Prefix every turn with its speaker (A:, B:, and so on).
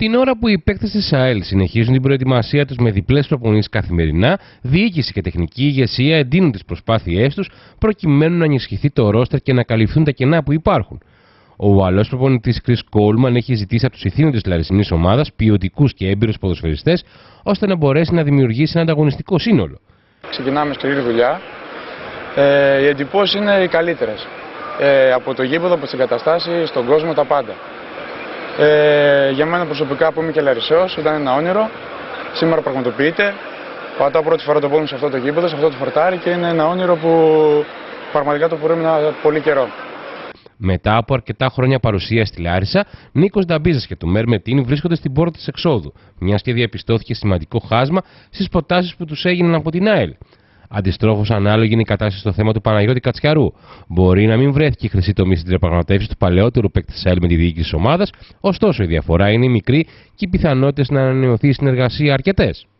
A: Την ώρα που οι παίκτες της ΑΕΛ συνεχίζουν την προετοιμασία τους με διπλές προπονήσεις καθημερινά, διοίκηση και τεχνική ηγεσία εντείνουν τις προσπάθειές τους προκειμένου να ενισχυθεί το ρόστερ και να καλυφθούν τα κενά που υπάρχουν. Ο Ουαλός προπονητής Chris Coleman έχει ζητήσει από τους ηθήνοντες της λαρισινής ομάδας ποιοτικούς και έμπειρους ποδοσφαιριστές, ώστε να μπορέσει να δημιουργήσει ένα ανταγωνιστικό σύνολο.
B: Ξεκινάμε σκληρή δουλειά. Οι εντυπώσεις είναι οι καλύτερες. Από το γήπεδο, από τις εγκαταστάσεις, στον κόσμο, τα πάντα. Για μένα προσωπικά που είμαι και Λαρισαίος, ήταν ένα όνειρο. Σήμερα πραγματοποιείται. Πατάω πρώτη φορά το πόδι σε αυτό το γήπεδο, σε αυτό το φορτάρι και είναι ένα όνειρο που πραγματικά το περίμενα πολύ καιρό.
A: Μετά από αρκετά χρόνια παρουσία στη Λάρισα, Νίκος Νταμπίζας και το Μέρ Μετίνη βρίσκονται στην πόρτα της εξόδου, μιας και διαπιστώθηκε σημαντικό χάσμα στις προτάσεις που τους έγιναν από την ΑΕΛ. Αντιστρόφως, ανάλογη είναι η κατάσταση στο θέμα του Παναγιώτη Κατσιαρού. Μπορεί να μην βρέθηκε η χρυσή τομή στην διαπραγματεύση του παλαιότερου παίκτη της ΑΕΛ με τη διοίκηση της ομάδας, ωστόσο η διαφορά είναι μικρή και οι πιθανότητες να ανανεωθεί η συνεργασία αρκετές.